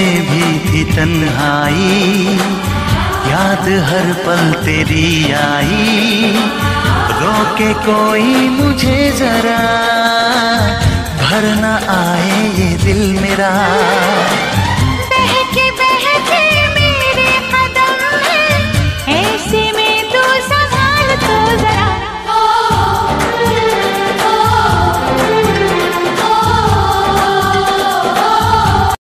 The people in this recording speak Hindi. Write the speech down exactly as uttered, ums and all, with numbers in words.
में भी थी तन्हाई, याद हर पल तेरी आई। रोके कोई मुझे जरा, भर न आए ये दिल मेरा।